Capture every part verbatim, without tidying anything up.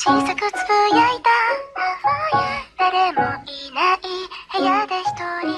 小さくつぶやいた誰もいない部屋で一人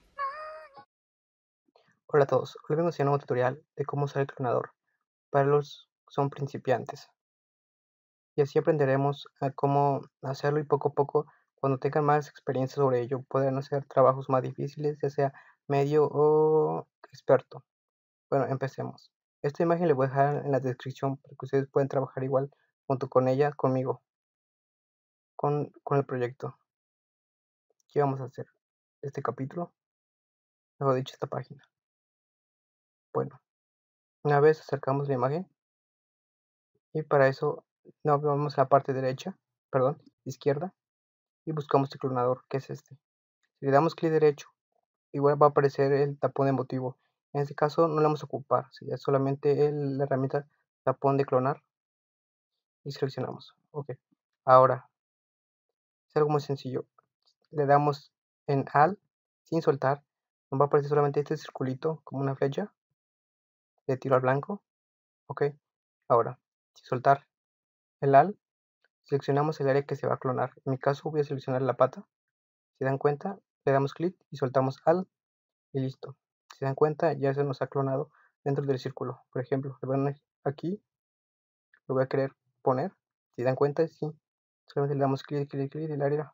Hola a todos, hoy vengo a hacer un nuevo tutorial de cómo usar el clonador para los que son principiantes. Y así aprenderemos a cómo hacerlo y poco a poco, cuando tengan más experiencia sobre ello, podrán hacer trabajos más difíciles, ya sea medio o experto. Bueno, empecemos. Esta imagen le voy a dejar en la descripción para que ustedes puedan trabajar igual junto con ella, conmigo, con, con el proyecto. ¿Qué vamos a hacer? Este capítulo, mejor dicho, esta página. Bueno, una vez acercamos la imagen y para eso nos vamos a la parte derecha, perdón, izquierda, y buscamos el clonador, que es este. Si le damos clic derecho, igual va a aparecer el tapón emotivo. En este caso no le vamos a ocupar, sería solamente el, la herramienta tapón de clonar y seleccionamos. Ok, ahora es algo muy sencillo. Le damos en Alt sin soltar, nos va a aparecer solamente este circulito como una flecha de tiro al blanco. Ok, ahora sin soltar el Alt, seleccionamos el área que se va a clonar. En mi caso voy a seleccionar la pata. Si dan cuenta, le damos clic y soltamos Alt y listo. Si se dan cuenta, ya se nos ha clonado dentro del círculo. Por ejemplo, le van aquí, lo voy a querer poner. Si dan cuenta, sí. Solamente le damos clic, clic, clic del área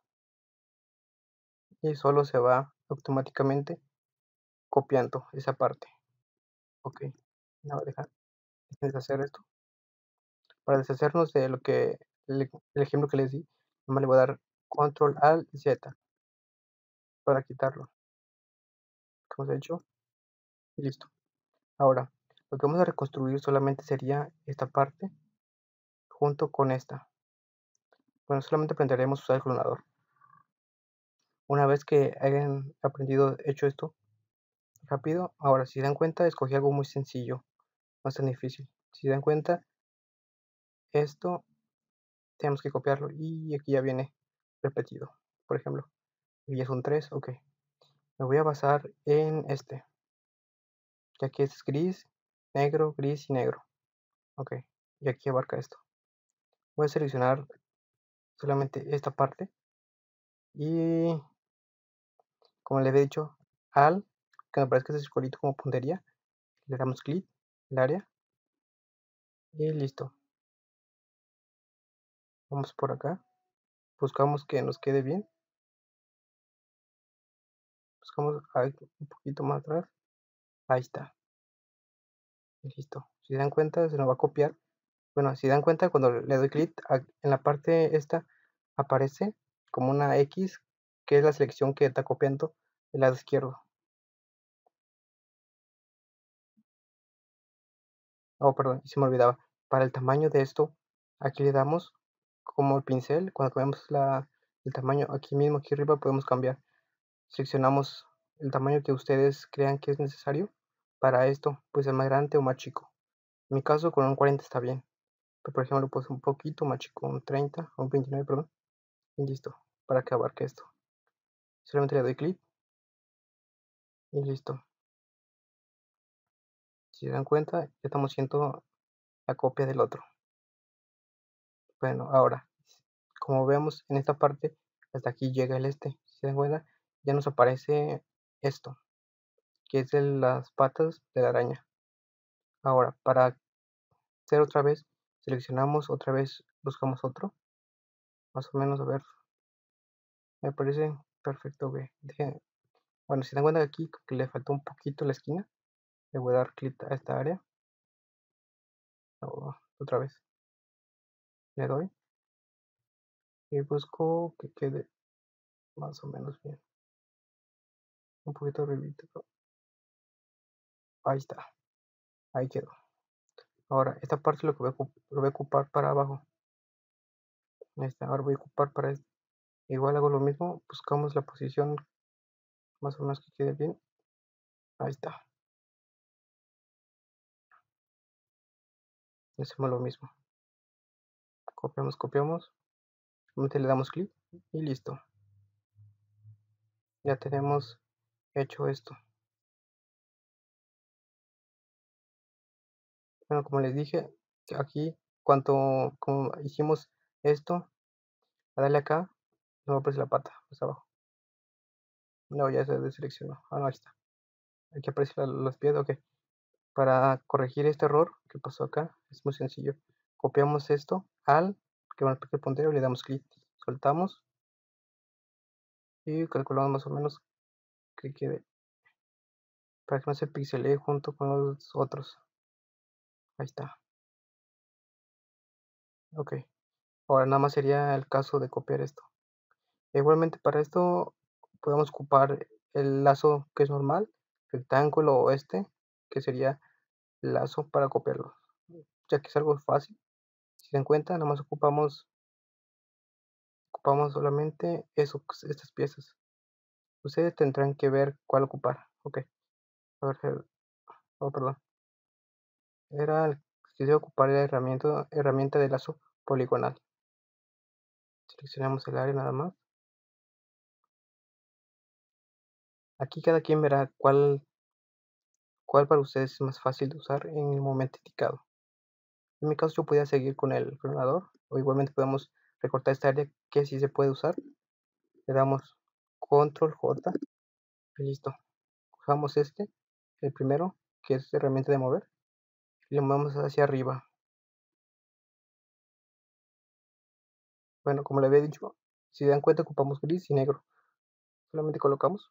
y solo se va automáticamente copiando esa parte. Ok, no, dejar deshacer esto. Para deshacernos de lo que el, el ejemplo que les di, nomás le voy a dar control alt y Z para quitarlo. Como se ha hecho, y listo. Ahora, lo que vamos a reconstruir solamente sería esta parte junto con esta. Bueno, solamente aprenderemos a usar el clonador. Una vez que hayan aprendido, hecho esto rápido, ahora si se dan cuenta, escogí algo muy sencillo, no es tan difícil. Si se dan cuenta, esto tenemos que copiarlo y aquí ya viene repetido. Por ejemplo, aquí ya son tres, ok. Me voy a basar en este, ya que es gris, negro, gris y negro. Ok, y aquí abarca esto. Voy a seleccionar solamente esta parte y como le había dicho, al que me parezca ese circulito como puntería, le damos clic, el área y listo. Vamos por acá, buscamos que nos quede bien, buscamos un poquito más atrás, ahí está, y listo. Si se dan cuenta, se nos va a copiar. Bueno, si dan cuenta, cuando le doy clic en la parte esta, aparece como una X, que es la selección que está copiando del lado izquierdo. Oh, perdón, se me olvidaba. Para el tamaño de esto, aquí le damos como el pincel. Cuando cambiamos la, el tamaño, aquí mismo, aquí arriba, podemos cambiar. Seleccionamos el tamaño que ustedes crean que es necesario para esto, pues el más grande o más chico. En mi caso, con un cuarenta está bien. Pero, por ejemplo, pues un poquito más chico, un treinta o un veintinueve, perdón. Y listo, para que abarque esto. Solamente le doy clic y listo. Si se dan cuenta, ya estamos haciendo la copia del otro. Bueno, ahora, como vemos en esta parte, hasta aquí llega el este. Si se dan cuenta, ya nos aparece esto, que es de las patas de la araña. Ahora, para hacer otra vez, seleccionamos otra vez, buscamos otro. Más o menos, a ver, me parece perfecto, güey. Deje- Bueno, si se dan cuenta aquí que le faltó un poquito la esquina, le voy a dar clic a esta área. O- otra vez, le doy y busco que quede más o menos bien. Un poquito arribita. Ahí está, ahí quedó. Ahora, esta parte lo que voy a, lo voy a ocupar para abajo. Esta, ahora voy a ocupar para este. Igual hago lo mismo, buscamos la posición más o menos que quede bien. Ahí está. Hacemos lo mismo. Copiamos, copiamos. Solamente le damos clic y listo. Ya tenemos hecho esto. Bueno, como les dije, aquí cuando como hicimos esto, a darle acá, no aparece la pata, más abajo. No, ya se deseleccionó. Ah, no, ahí está. Aquí aparece la, los pies, ok. Para corregir este error que pasó acá, es muy sencillo. Copiamos esto al que marca el puntero y le damos clic. Soltamos y calculamos más o menos que quede para que no se pixelee junto con los otros. Ahí está. Ok. Ahora nada más sería el caso de copiar esto. Igualmente para esto podemos ocupar el lazo que es normal, rectángulo o este, que sería el lazo para copiarlo. Ya que es algo fácil. Si se dan cuenta, nada más ocupamos, ocupamos solamente eso, estas piezas. Ustedes tendrán que ver cuál ocupar. Ok. A ver, oh, perdón. Era el que debe ocupar la herramienta, herramienta de lazo poligonal. Seleccionamos el área nada más. Aquí cada quien verá cuál, cuál para ustedes es más fácil de usar en el momento indicado. En mi caso yo podía seguir con el clonador o igualmente podemos recortar esta área que sí se puede usar. Le damos control J y listo. Cojamos este, el primero, que es herramienta de mover, y lo movemos hacia arriba. Bueno, como le había dicho, si se dan cuenta ocupamos gris y negro. Solamente colocamos.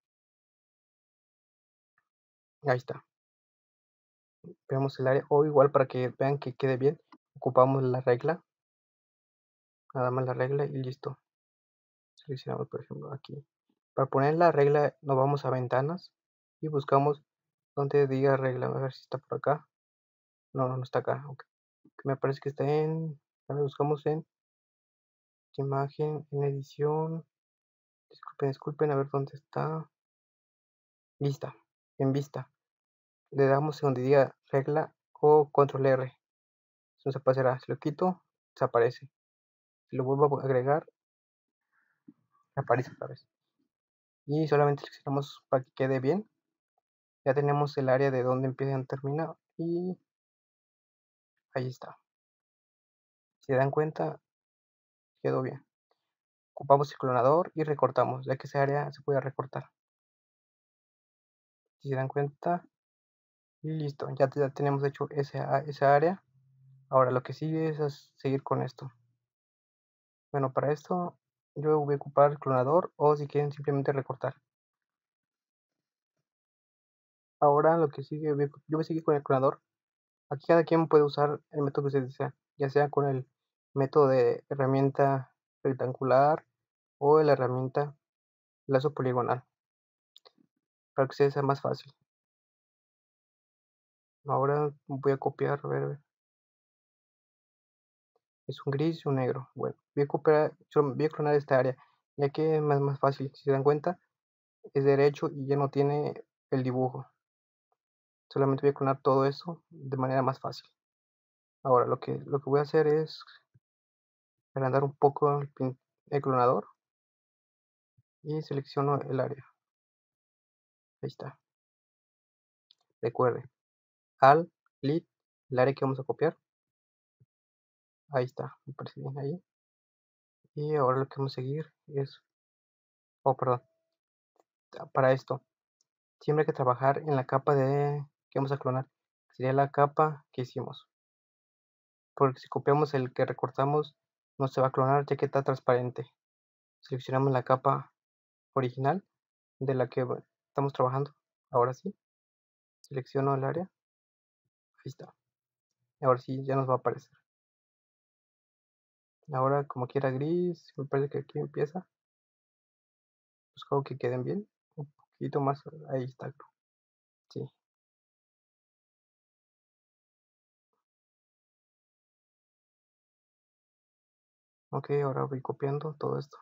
Ahí está. Veamos el área. O igual para que vean que quede bien, ocupamos la regla. Nada más la regla y listo. Seleccionamos por ejemplo aquí. Para poner la regla nos vamos a ventanas y buscamos donde diga regla. A ver si está por acá. No, no, no está acá. Okay. Me parece que está en... A ver, buscamos en imagen, en edición. Disculpen, disculpen, a ver dónde está. Vista. En vista. Le damos donde diga regla o control R. Eso se pasará. Si lo quito, desaparece. Si lo vuelvo a agregar, aparece otra vez. Y solamente seleccionamos para que quede bien. Ya tenemos el área de donde empieza y donde termina. Y ahí está. Si se dan cuenta, quedó bien. Ocupamos el clonador y recortamos, ya que esa área se puede recortar. Si se dan cuenta, y listo. Ya, ya tenemos hecho esa, esa área. Ahora lo que sigue es seguir con esto. Bueno, para esto yo voy a ocupar el clonador o si quieren simplemente recortar. Ahora lo que sigue, yo voy a seguir con el clonador. Aquí cada quien puede usar el método que se desea, ya sea con el método de herramienta rectangular o la herramienta lazo poligonal, para que sea más fácil. Ahora voy a copiar, a ver, a ver. Es un gris y un negro. Bueno, voy a copiar, voy a clonar esta área, ya que es más, más fácil. Si se dan cuenta, es derecho y ya no tiene el dibujo. Solamente voy a clonar todo eso de manera más fácil. Ahora lo que, lo que voy a hacer es agrandar un poco el, el clonador y selecciono el área. Ahí está. Recuerde, al, lit, el área que vamos a copiar. Ahí está, me parece bien ahí. Y ahora lo que vamos a seguir es, oh perdón, para esto, siempre hay que trabajar en la capa de que vamos a clonar. Sería la capa que hicimos. Porque si copiamos el que recortamos, no se va a clonar ya que está transparente. Seleccionamos la capa original de la que estamos trabajando. Ahora sí, selecciono el área. Ahí está. Ahora sí, ya nos va a aparecer. Ahora, como quiera gris, me parece que aquí empieza. Busco que queden bien. Un poquito más. Ahí está. Sí. Ok, ahora voy copiando todo esto.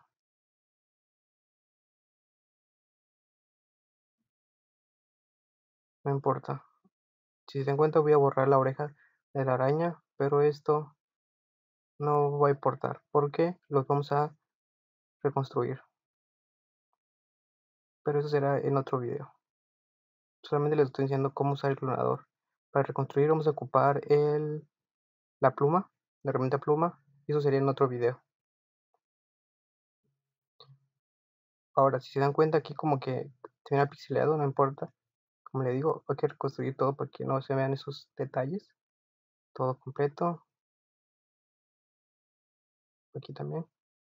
No importa. Si se dan cuenta, voy a borrar la oreja de la araña, pero esto no va a importar porque los vamos a reconstruir. Pero eso será en otro video. Solamente les estoy enseñando cómo usar el clonador. Para reconstruir vamos a ocupar el, la pluma, la herramienta pluma, y y eso sería en otro video. Ahora, si se dan cuenta aquí como que se viene pixeleado, no importa. Como le digo, hay que reconstruir todo para que no se vean esos detalles. Todo completo. Aquí también.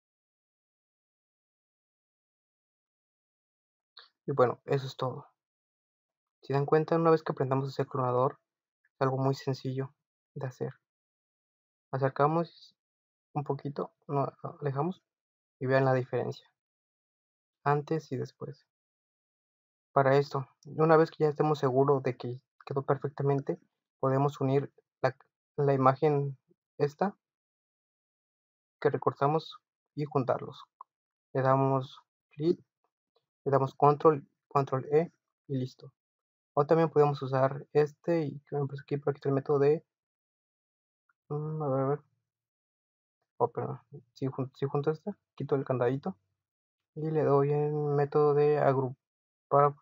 Y bueno, eso es todo. Si dan cuenta, una vez que aprendamos a hacer clonador, es algo muy sencillo de hacer. Acercamos un poquito, nos alejamos y vean la diferencia. Antes y después. Para esto, una vez que ya estemos seguros de que quedó perfectamente, podemos unir la, la imagen esta que recortamos y juntarlos. Le damos clic, le damos control, control E y listo. O también podemos usar este y que me puse aquí para quitar el método de mm, a ver, a ver. Oh, perdón. Si, jun- si junto este, quito el candadito y le doy el método de agrupar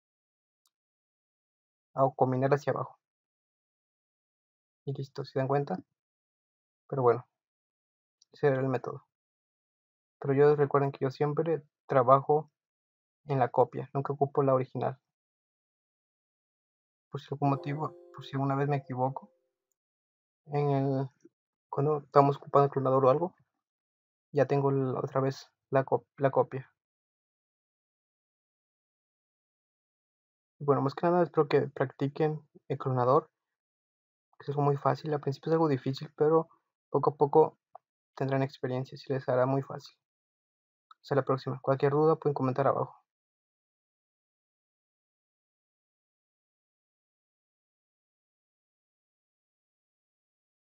o combinar hacia abajo. Y listo, ¿se dan cuenta? Pero bueno, ese era el método. Pero yo recuerden que yo siempre trabajo en la copia, nunca ocupo la original. Por si algún motivo, por si alguna vez me equivoco, en el, cuando estamos ocupando el clonador o algo, ya tengo el- otra vez la, cop- la copia. Y bueno, más que nada espero que practiquen el clonador, que es algo muy fácil. Al principio es algo difícil, pero poco a poco tendrán experiencia y les hará muy fácil. Hasta la próxima. Cualquier duda pueden comentar abajo.